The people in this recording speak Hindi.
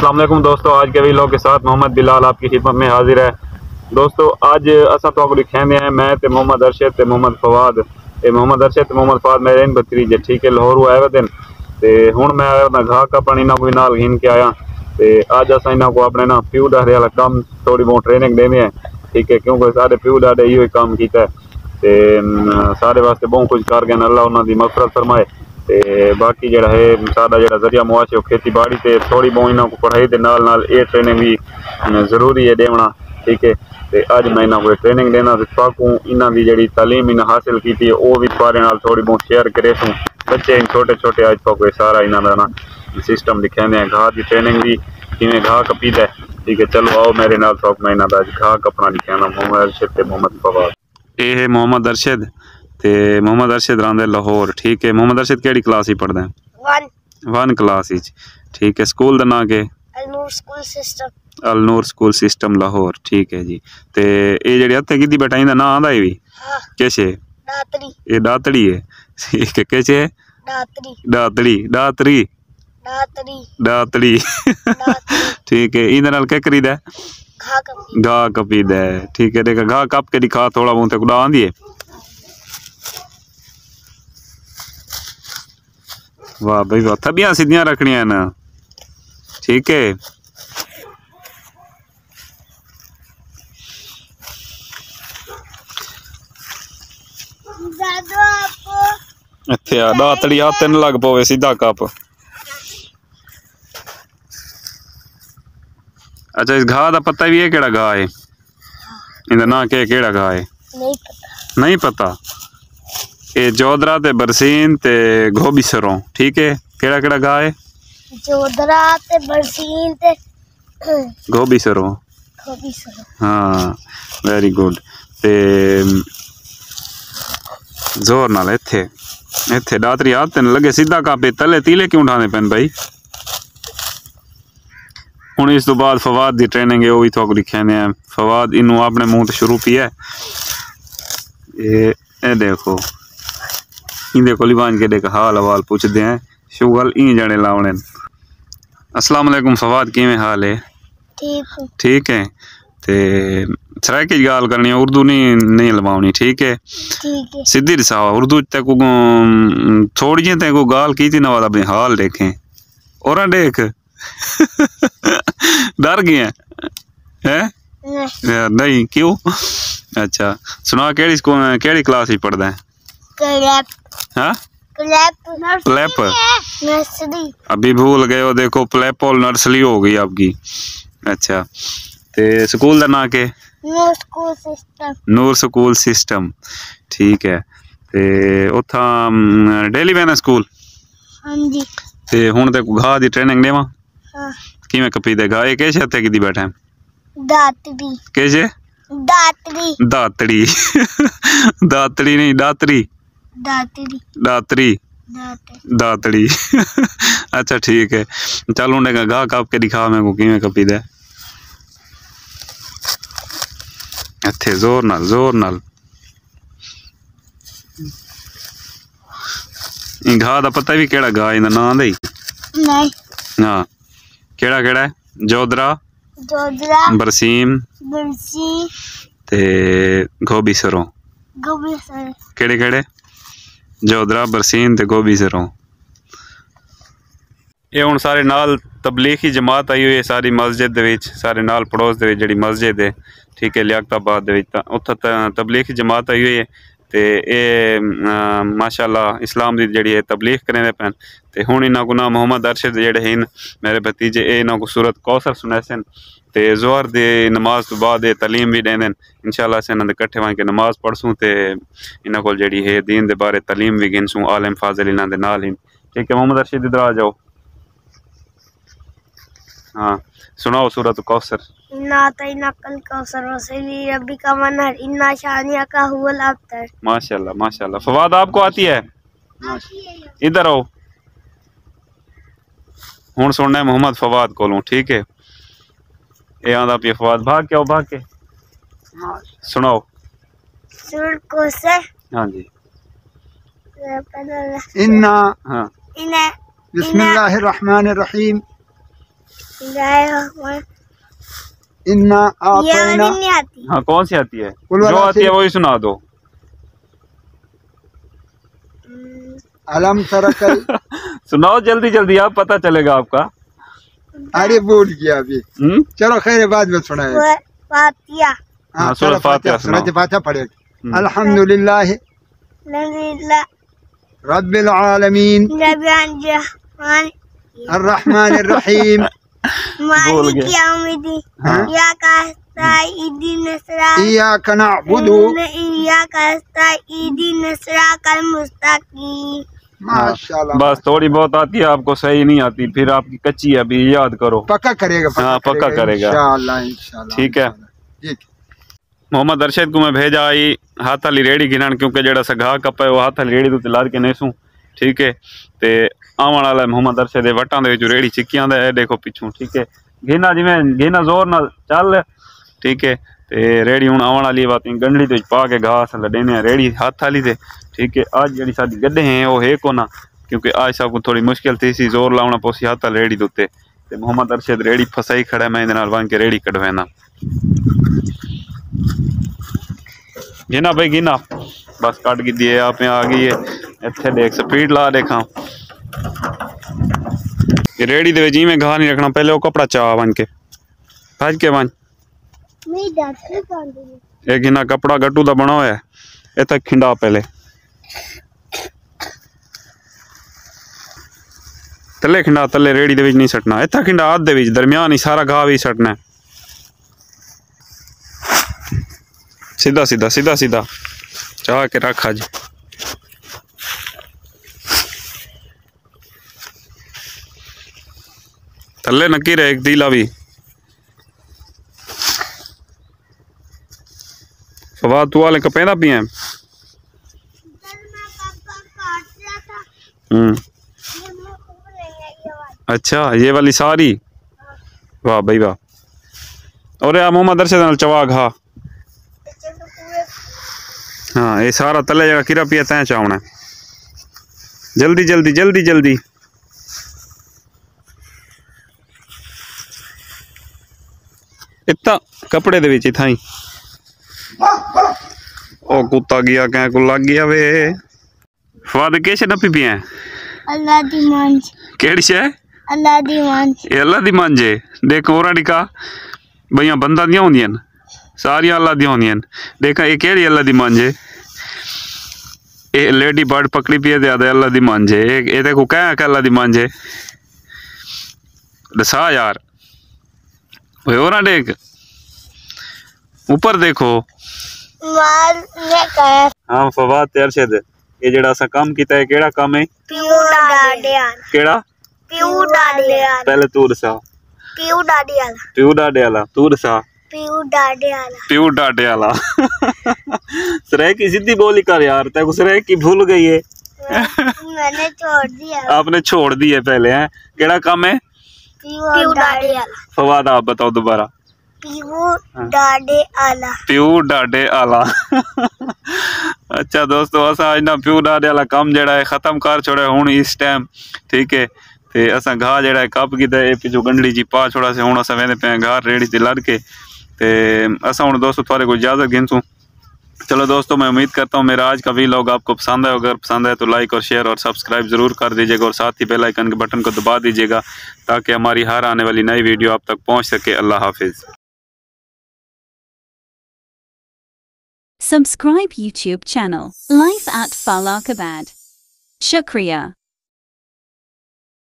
अस्सलाम वालेकुम दोस्तों, आज के वीडियो के साथ मोहम्मद बिलाल आपकी खिदमत में हाजिर है। दोस्तों आज असा तो लिखेंदे हैं मैं ते मोहम्मद अरशद ते मोहम्मद फवाद मोहम्मद अरशद ते मोहम्मद फवाद मेरे इन भतीजे ठीक है लाहौर आए हुए दिन ते हुण मैं आया ना घाह कपन इन्हां को नाल घिन के आया ते अज अस इन्हां को अपने ना प्यू डारे वाला काम थोड़ी बहुत ट्रेनिंग देने हैं ठीक है, क्योंकि सारे प्यू डारे इहो काम किया ते सारे वास्ते बहुत कुछ कर गए। अल्लाह उन्हां दी मग़फ़िरत फरमाए। ते बाकी जड़ा है साडा जड़ा जरिया मुआश खेती बाड़ी ते थोड़ी बहुत इन्हां को पढ़ाई दे नाल नाल ये ट्रेनिंग भी जरूरी है देना ठीक है। ते अज मैं इन्हां को ट्रेनिंग देना ते ताकू इन्हां दी जड़ी तालीम इन्हां हासिल की है वो भी सारे नाल थोड़ी बहुत शेयर करे सूँ। बच्चे छोटे छोटे अज तक सारा इन्हां दा ना सिस्टम दिखाते हैं घाह की ट्रेनिंग भी किवें घाह कपीदा ठीक है। चलो आओ मेरे नाल तक मैं इन्हां दा घाह कपना लिखाना मोहम्मद अरशद ते मोहम्मद फवाद। ये है मोहम्मद अरशद ते मोहम्मद अरशद रहिंदा लाहौर ठीक है। मोहम्मद अरशद केड़ी क्लास ही पढ़दा है? वन क्लास ठीक है। स्कूल दा नाम के? अल नूर स्कूल सिस्टम लाहौर ठीक है जी। ते ये जेह्ड़ी हत्थे कीती बैठा इंदा नाम आंदा है भी किश है? दातरी। ये दातड़ी है ठीक है। किश है? दातरी दातड़ी दातरी दातड़ी ठीक है। इंदे नाल क्या करीदा? घाह कपीदा है ठीक है। देखा घाह कप के दिखा थोड़ा बहुत कुड़ा आंदी है। वाह भाई वाह, थबियां सीधियां रखनियां ना ठीक है। इत्थे आ दातड़ी हाथ न लग पवे सीधा कप। अच्छा इस घाह का पता भी है केड़ा घाह है? इंदा ना केड़ा घाह है? नहीं पता। ये जोधरा ते बरसीन ते गोभी सरों ठीक है। केड़ा केड़ा घाह है? जोधरा ते बरसीन ते गोभी सरों। हाँ वेरी गुड। ते जोर नाल इत्थे इत्थे दातरी हाथ न लगे सीधा कापे तले तीले क्यों उठाने पैन भाई? हुण इस तो बाद फवाद की ट्रेनिंग है वो भी थोक लिखे ने फवाद इनू अपने मुंह तो शुरू पिया ये देखो इंदे को लिबान के देख हाल हवाल पूछते हैं शुगल ई जाने लावने। अस्सलाम वालेकुम फवाद, किवें हाल है? ठीक है। ते सराइके गाल करनी है, उर्दू नहीं लवानी ठीक है। सीधी दिसावा उर्दू ते को थोड़ी जी ते को गाल की थी ना वाला अपने हाल देखें और देख डर गए हैं? नहीं क्यों? अच्छा सुना केड़ी स्कूल केड़ी क्लास ही पढ़दा है? हाँ प्लेप नर्सरी। अभी भूल गए हो देखो प्लेप और नर्सरी हो गई आपकी। अच्छा ते स्कूल का नाम के? नूर स्कूल सिस्टम ठीक है। ते उथा डेली वेना स्कूल? हाँ जी। ते हुण ते घाह दी ट्रेनिंग देवा? हाँ। किवें कपीदे घाह ये किस हत्थे कीती बैठा है? दातड़ी। किस? दातड़ी दातड़ी दातड़ी नहीं दातरी दातरी दातरी दातड़ी अच्छा ठीक है। चल उन्हें घाह कप के दिखा मेरे को किवें कपीदा है। इत्थे जोर नाल घाह दा पता भी केड़ा घाह इंदा नाम दे? नहीं। हाँ केड़ा केड़ा है? जोधरा बरसीम ते गोभी सरों। केड़े केड़े? जोधरा बरसीन ते गोभी सरों। ये हुण सारे नाल तबलीगी जमात आई हुई है सारी मस्जिद दे विच सारे नाल पड़ोस दे विच जिहड़ी मस्जिद है ठीक है लियाकताबाद दे विच उत्थे तबलीगी जमात आई हुई है। ते ये माशाअल्लाह इस्लाम दी जिहड़ी है तबलीग करेंदे पैन। ते हुण इन्हां को ना मोहम्मद अरशद जिहड़े हैं मेरे भतीजे ये इन्हां को सूरत कौसर सुनासन ते जोहर दी नमाज तो बाद ये तालीम भी देंदे इंशाअल्लाह अस इन्हां दे कट्ठे वहीं के नमाज पढ़सूँ ते इन्हां कोल जिहड़ी है दीन दे बारे तालीम भी गिनसूँ आलिम फाजिल इन्हां दे नाल ही ठीक है। मोहम्मद अरशद इधर आ जाओ। हाँ सुनाओ सूरत कौसर। माशाल्लाह माशाल्लाह। फवाद आपको आती है? इधर आओ हुण सुनना है मोहम्मद फवाद को ठीक है। ये आंदा पे फवाद भाग के आओ भाग के सुनाओ। हाँ जी इन्ना बिस्मिल्लाहिर्रहमानिर्रहीम इन्ना ये वाली आतैना नहीं आती। हाँ कौन सी आती है? कुल जो वाला आती है से- वही सुना दो। अलम तरकल सुनाओ जल्दी जल्दी, आप पता चलेगा आपका। अरे भूल गया अभी। चलो खैर बाद में सुनाए। फातिया। हाँ, सूरत फातिहा सुनाओ। सूरत फातिहा पढ़ेगा। अल्हम्दुलिल्लाह लल्ला रब्बिल आलमीन अर्रहमानिर रहीम मालिक यौमिद्दीन हाँ। इय्याका नस्तईन इय्याका नअबुदु इय्याका नस्तईन सिरातल मुस्तकीम। माशाल्लाह। बस थोड़ी बहुत आती है आपको, सही नहीं आती, फिर आपकी कच्ची है, अभी याद करो। पक्का करेगा। हाँ, पक्का करेगा। इंशाअल्लाह इंशाअल्लाह। ठीक है। ठीक। मोहम्मद अरशद को मैं भेजा आई हाथ वाली रेड़ी गिनन, क्योंकि जेड़ा सा घाह कप्पा है वो हाथ वाली रेड़ी तो ला के नहीं सूं। ठीक है, ते आवन वाला मोहम्मद अरशद दे वटां दे विच रेड़ी चिक्कियां दा है, देखो पिछू। ठीक है, गिना जिवें गिना जोर नाल चल। ठीक है, ते रेड़ी हुण आवन वाली बात गंढड़ी ते पा के घास लडेने रेड़ी हाथ वाली ते। ठीक है, आज जेड़ी साडी गड्डे हैं वो है कोना, क्योंकि आज सब को थोड़ी मुश्किल थी सी, जोर लाउना पोसी हाथ वाली रेड़ी दे उत्ते। ते मोहम्मद अरशद रेड़ी फसाई खड़ा, मैं इहदे नाल वन के रेड़ी कढवाना। गिना भाई गिना, बस कट गई है आप आ गई है। इत्थे देख स्पीड ला देखा, रेड़ी दे जी में घाह नहीं रखना, पहले वो कपड़ा चा बन के भज के बन। ये गिना कपड़ा गट्टू दा बना होया, इत्थे खिंडा पहले तले खिंडा, तले रेड़ी दे विच नहीं सटना, इत्थे खिंडा हाथ दे विच दरमियान ही सारा घाह भी सटना है। सीधा सीधा सीधा सीधा चाह के रख आज। थल्ले नकी रहे एक दीला भी। फवाद तू वाले कपेंदा पिए। अच्छा, ये वाली सारी, वाह भाई वाह। और यार मोहम्मद अरशद नाल चवा घा। हाँ, ये सारा तले जगह किरा पिया तैं चावना। जल्दी जल्दी जल्दी जल्दी। इतना कपड़े दे विच इथाई ओ कुत्ता गया कै को लग गया वे। फवाद कैसे नपी पिया? अल्लाह दी मांझ। केड़ी शे? अल्लाह दी मांझ। ये अल्लाह दी मांझ है। देखो और डिका भैया बंदा दियां होंदियां सारी अल्लाह दी होंदियां। देखा ये केड़ी अल्लाह दी मांझ है? ये लेडी बर्ड पकड़ी पिए दे अल्लाह दी मांझ है। ये देखो क्या अल्लाह दी मांझ है, दसा यार भाई। और ना देख ऊपर देखो। हाँ फवाद ते अरशद, ये जेड़ा सा काम कीता है केड़ा काम है? प्यू डाडे आला। केड़ा? प्यू डाडे आला। पहले तू दसा। प्यू डाडे आला। प्यू डाडे आला तू दसा। प्यू डाडे आला। प्यू डाडे आला। सरेह की सीधी बोली कर यार, तेको सरेह की भूल गई है। मैंने छोड़ दिया। आपने छोड़ दी है पहले है। केड़ा काम है? प्यू डाडे आला। फवाद आप बताओ दोबारा। प्यू डाडे आला। प्यू डाडे आला। अच्छा दोस्तों, असा आज ना प्यू डाडे आला काम जेड़ा है खत्म कर छोड़ा हुण इस टाइम। ठीक है, ते असा घाह जेड़ा है कप कीता है पिछो गंढड़ी जी पा छोड़ा से। हुण असा वेंदे पे घाह रेड़ी ते लड़ के, ते असा हुण दोस्तों थोड़े को इजाजत गिनसूं। चलो दोस्तों, मैं उम्मीद करता हूँ मेरा आज का व्लॉग आपको पसंद है। अगर पसंद है तो लाइक और शेयर और सब्सक्राइब ज़रूर कर दीजिएगा, और साथ ही बेल आइकन के बटन को दबा दीजिएगा ताकि हमारी हर आने वाली नई वीडियो आप तक पहुँच सके। अल्लाह हाफिज़। Subscribe YouTube channel Life at Falakabad. Shukriya.